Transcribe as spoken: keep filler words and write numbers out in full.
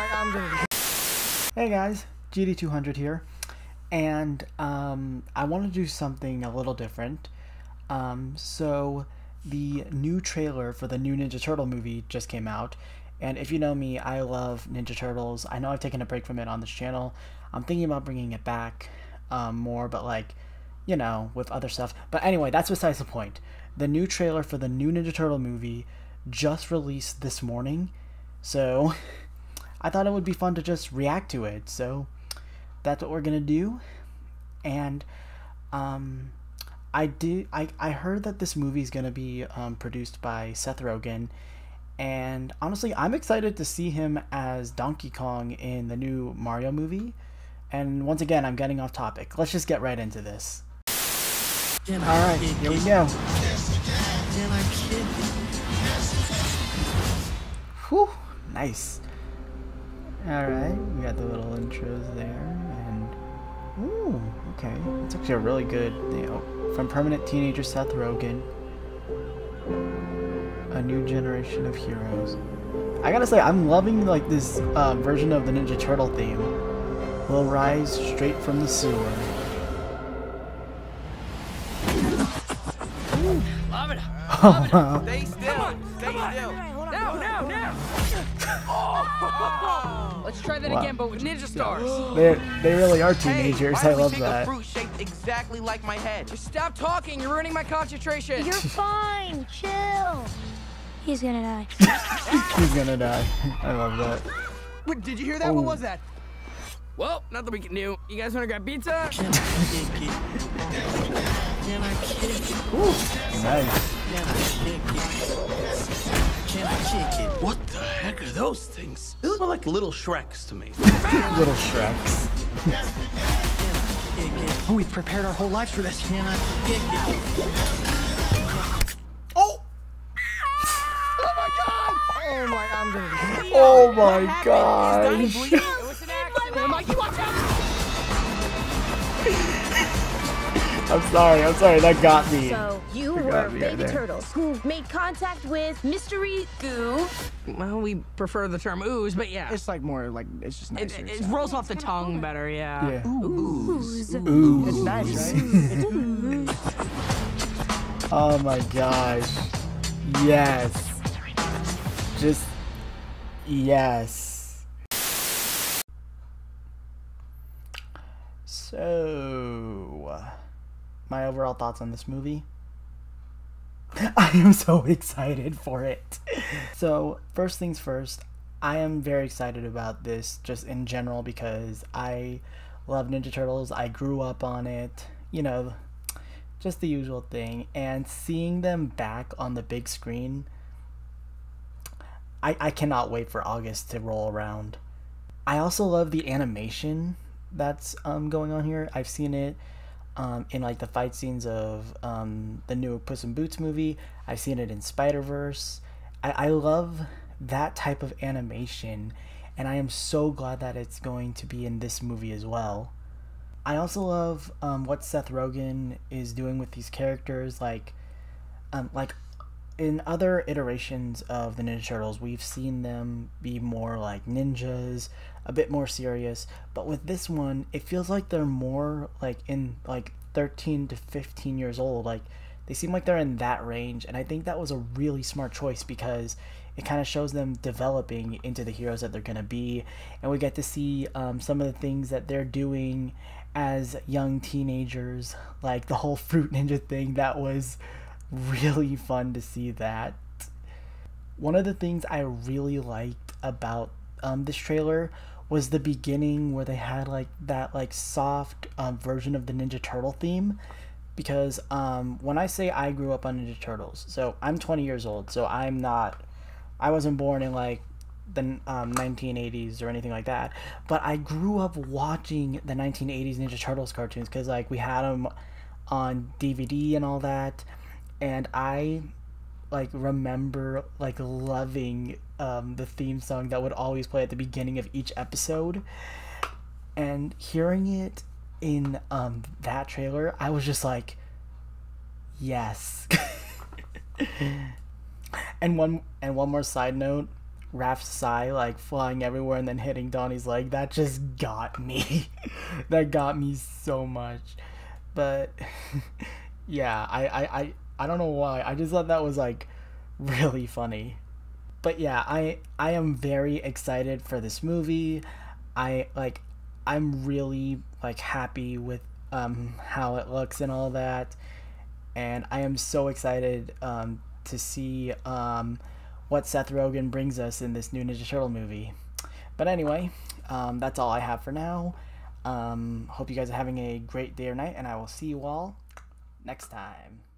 my, I'm gonna... Hey guys, G D two hundred here, and um, I want to do something a little different. Um, so the new trailer for the new Ninja Turtle movie just came out, and if you know me, I love Ninja Turtles. I know I've taken a break from it on this channel. I'm thinking about bringing it back um, more, but like, you know, with other stuff. But anyway, that's besides the point. The new trailer for the new Ninja Turtle movie just released this morning, so I thought it would be fun to just react to it. So that's what we're gonna do. And um, I did. I I heard that this movie is gonna be um, produced by Seth Rogen, and honestly, I'm excited to see him as Donkey Kong in the new Mario movie. And once again, I'm getting off topic. Let's just get right into this. All right, here we go. Whew, nice. Alright, we got the little intros there, and ooh, okay, it's actually a really good, you know, from permanent teenager Seth Rogen, a new generation of heroes. I gotta say, I'm loving like this uh, version of the Ninja Turtle theme. Will rise straight from the sewer. Love it. Oh, wow. Stay still. Stay still. Now, now, now. Oh. Let's try that Wow. again, but with ninja stars. They they really are teenagers. Hey, why I don't we love pick that. a fruit shaped exactly like my head? Just stop talking. You're ruining my concentration. You're fine. Chill. He's gonna die. He's gonna die. I love that. Wait, did you hear that? Oh. What was that? Well, nothing we can do. You guys want to grab pizza? Can I kick it? Can I kick it? Ooh, nice. Can I kick it? Can I kick it? What the heck are those things? They look like little Shreks to me. Little Shreks. Oh, we've prepared our whole lives for this. Can I kick it? Oh! Oh my god! Oh my, I'm gonna... Leo, Oh my what gosh. happened? Is Donnie bleeding? It was an accident. Mikey, watch out! I'm sorry, I'm sorry, that got me. So you That were got me right baby there. turtles who made contact with Mystery Goo. Well, we prefer the term ooze, but yeah. It's like more like it's just It, nicer. it, it so. rolls off the tongue better, yeah. Yeah. Ooze. Ooh. It's nice, right? Oh my gosh. Yes. Just yes. So, my overall thoughts on this movie? I am so excited for it. So, first things first, I am very excited about this just in general because I love Ninja Turtles. I grew up on it, you know, just the usual thing. And seeing them back on the big screen, I, I cannot wait for August to roll around. I also love the animation that's um, going on here. I've seen it um, in like the fight scenes of um, the new Puss in Boots movie. I've seen it in Spider-Verse. I, I love that type of animation, and I am so glad that it's going to be in this movie as well. I also love um, what Seth Rogen is doing with these characters. Like, um, like in other iterations of the Ninja Turtles, we've seen them be more like ninjas, a bit more serious. But with this one, it feels like they're more like in like thirteen to fifteen years old. Like, they seem like they're in that range, and I think that was a really smart choice because it kind of shows them developing into the heroes that they're gonna be, and we get to see um, some of the things that they're doing as young teenagers, like the whole Fruit Ninja thing. That was really fun to see that. One of the things I really liked about um, this trailer was the beginning where they had like that like soft um, version of the Ninja Turtle theme, because um, when I say I grew up on Ninja Turtles, so I'm twenty years old, so I'm not, I wasn't born in like the um, nineteen eighties or anything like that, but I grew up watching the nineteen eighties Ninja Turtles cartoons because like we had them on D V D and all that, and I like remember like loving um, the theme song that would always play at the beginning of each episode, and hearing it in um, that trailer, I was just like, yes. and one and one more side note, Raph's sigh like flying everywhere and then hitting Donnie's leg, that just got me. That got me so much. But yeah, I, I, I, I don't know why. I just thought that was like really funny. But yeah, I I am very excited for this movie. I like I'm really like happy with um how it looks and all that. And I am so excited um to see um what Seth Rogen brings us in this new Ninja Turtle movie. But anyway, um that's all I have for now. Um hope you guys are having a great day or night, and I will see you all next time.